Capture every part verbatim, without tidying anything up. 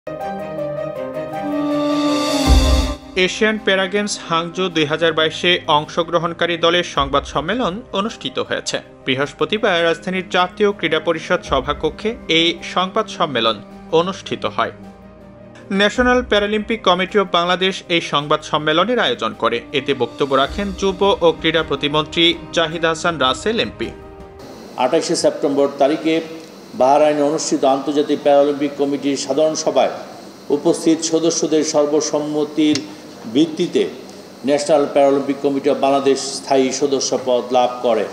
Asian প্যারা games হাংজো দুই হাজার বাইশে অংশগ্রহণকারী দলের সংবাদ সম্মেলন অনুষ্ঠিত হয়েছে। বৃহস্পতিবার রাজধানীর জাতীয় ক্রীড়া পরিষদ সভাকক্ষে এই সংবাদ সম্মেলন অনুষ্ঠিত হয়। National Paralympic committee of Bangladesh এই সংবাদ সম্মেলনের আয়োজন করে। এতে বক্তব্য রাখেন যুব ও ক্রীড়া প্রতিমন্ত্রী জাহিদ হাসান রাসেল এমপি। আঠাশে সেপ্টেম্বর তারিখে বাহরাইনে অনুষ্ঠিত আন্তর্জাতিক প্যারালিম্পিক কমিটির সাধারণ সভায় উপস্থিত সদস্যদের সর্বসম্মতির ভিত্তিতে national Paralympic committee of Bangladesh স্থায়ী সদস্য পদ লাভ করে।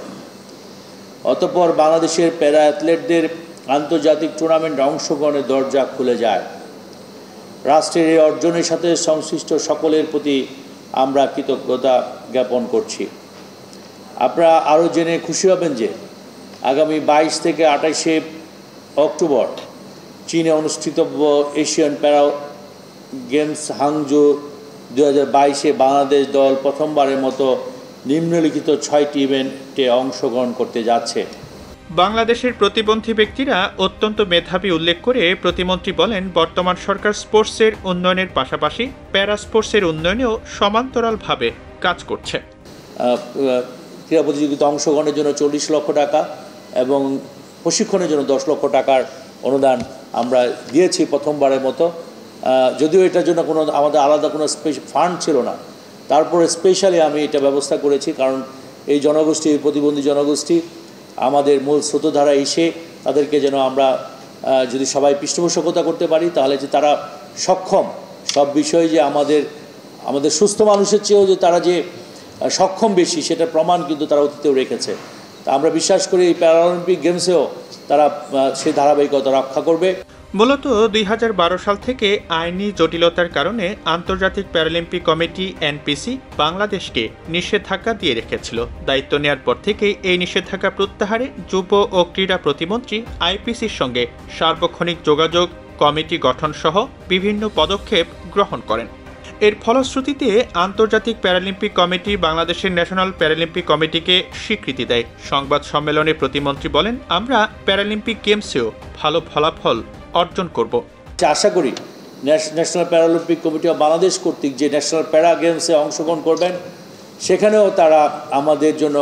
অতঃপর বাংলাদেশের প্যারা অ্যাথলেটদের আন্তর্জাতিক টুর্নামেন্টে অংশগ্রহণের দরজা খুলে যায়। রাষ্ট্রের এই অর্জনের সাথে সংশ্লিষ্ট সকলের প্রতি আমরা কৃতজ্ঞতা জ্ঞাপন করছি। আপনারা আরও জেনে খুশি হবেন যে আগামী বাইশ থেকে আঠাশে অক্টোবর চীনে অনুষ্ঠিতব্য এশিয়ান প্যারা গেমস হাংজো দুই হাজার বাইশে বাংলাদেশ দল প্রথমবারের মতো নিম্নলিখিত ছয়টি ইভেন্টে অংশগ্রহণ করতে যাচ্ছে। বাংলাদেশের প্রতিবন্ধী ব্যক্তিরা অত্যন্ত মেধাবী উল্লেখ করে প্রতিমন্ত্রী বলেন, বর্তমান সরকার স্পোর্টসের উন্নয়নের পাশাপাশি প্যারা স্পোর্টসের উন্নয়নেও সমান্তরালভাবে কাজ করছে। ক্রীড়া প্রতিযোগিতা অংশগ্রহণের জন্য চল্লিশ লক্ষ টাকা এবং প্রশিক্ষণের জন্য দশ লক্ষ টাকার অনুদান আমরা দিয়েছি প্রথমবারের মতো। যদিও এটার জন্য কোনো আমাদের আলাদা কোনো স্পেশাল ফান্ড ছিল না, তারপরে স্পেশালি আমি এটা ব্যবস্থা করেছি, কারণ এই জনগোষ্ঠী, প্রতিবন্ধী জনগোষ্ঠী আমাদের মূল স্রোতধারা এসে তাদেরকে যেন আমরা যদি সবাই পৃষ্ঠপোষকতা করতে পারি, তাহলে যে তারা সক্ষম সব বিষয়ে, যে আমাদের আমাদের সুস্থ মানুষের চেয়েও যে তারা যে সক্ষম বেশি, সেটা প্রমাণ কিন্তু তারা অতীতেও রেখেছে। তা আমরা বিশ্বাস করি এই প্যারালিম্পিক গেমসেও তারা সেই ধারাবাহিকতা রক্ষা করবে। মূলত দুই হাজার বারো সাল থেকে আইনি জটিলতার কারণে আন্তর্জাতিক প্যারালিম্পিক কমিটি এনপিসি বাংলাদেশকে নিষেধাজ্ঞা দিয়ে রেখেছিল। দায়িত্ব নেওয়ার পর থেকেই এই নিষেধাজ্ঞা প্রত্যাহারে যুব ও ক্রীড়া প্রতিমন্ত্রী আইপিসির সঙ্গে সার্বক্ষণিক যোগাযোগ, কমিটি গঠন সহ বিভিন্ন পদক্ষেপ গ্রহণ করেন। এর ফলশ্রুতিতে আন্তর্জাতিক প্যারালিম্পিক কমিটি বাংলাদেশের ন্যাশনাল প্যারালিম্পিক কমিটিকে স্বীকৃতি দেয়। সংবাদ সম্মেলনে প্রতিমন্ত্রী বলেন, আমরা প্যারালিম্পিক গেমসেও ভালো ফলাফল অর্জন করব। আশা করি national Paralympic committee of Bangladesh কর্তৃক যে ন্যাশনাল প্যারা গেমসে অংশগ্রহণ করবেন, সেখানেও তারা আমাদের জন্য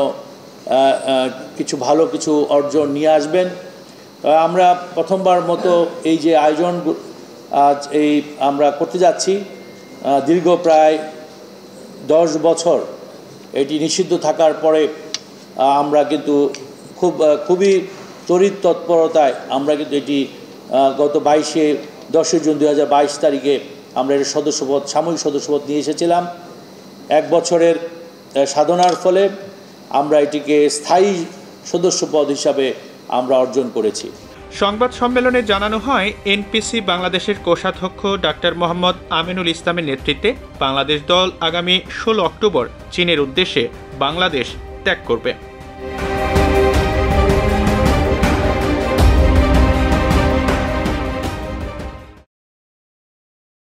কিছু ভালো কিছু অর্জন নিয়ে আসবেন। আমরা প্রথমবার মতো এই যে আয়োজন এই আমরা করতে যাচ্ছি, দীর্ঘ প্রায় দশ বছর এটি নিষিদ্ধ থাকার পরে আমরা কিন্তু খুব খুবই তড়িৎ তৎপরতায় আমরা কিন্তু এটি গত বাইশে দশই জুন দুই হাজার বাইশ তারিখে আমরা এর সদস্যপদ সাময়িক সদস্যপদ নিয়ে এসেছিলাম। এক বছরের সাধনার ফলে আমরা এটিকে স্থায়ী সদস্যপদ হিসাবে আমরা অর্জন করেছি। সংবাদ সম্মেলনে জানানো হয়, এনপিসি বাংলাদেশের কোষাধ্যক্ষ ডাক্তার মোহাম্মদ আমিনুল ইসলামের নেতৃত্বে বাংলাদেশ দল আগামী ষোলো অক্টোবর চীনের উদ্দেশ্যে বাংলাদেশ ত্যাগ করবে।